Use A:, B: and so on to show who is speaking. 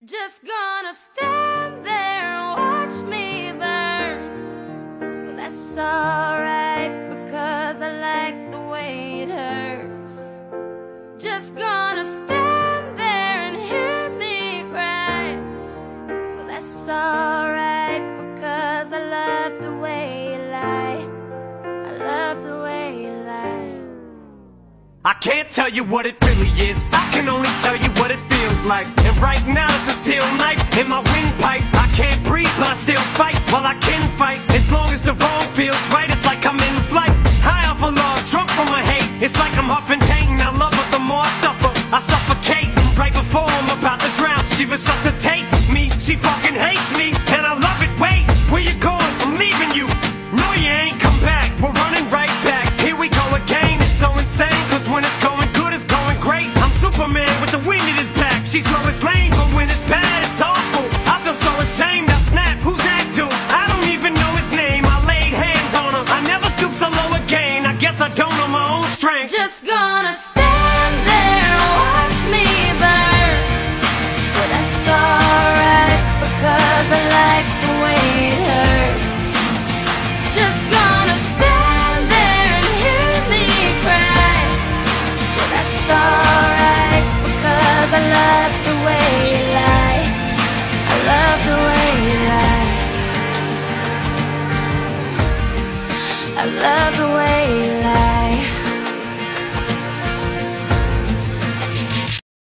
A: Just gonna stand there and watch me burn. But that's alright, because I like the way it hurts. Just gonna stand there and hear me cry. But that's alright, because I love the way you lie. I love the way you lie.
B: I can't tell you what it really is, I can only tell you what it feels like. And right now it's a steel knife in my windpipe. I can't breathe but I still fight, while I can fight. As long as the wrong feels right, it's like I'm in flight. High off of love, drunk from my hate. It's like I'm huffing pain, I love her the more I suffer. I suffocate, right before I'm about to drown. She resuscitates me, she fucking hates me, and I love it. Wait, where you going? I'm leaving you. No, you ain't come back, we're running right back. Here we go again, it's so insane, cause when it's going good, it's going great. I'm Superman with the wind in his back. She's Lois Lane, but when it's bad, it's awful. I feel so ashamed, I snap, who's that dude? I don't even know his name, I laid hands on him. I never stoop so low again, I guess I don't know my own strength.
A: Just gonna stand there and watch me burn. But that's alright, because I like the way it hurts. Just gonna stand there and hear me cry. But that's alright, because I love the way you lie. I love the way you lie. I love the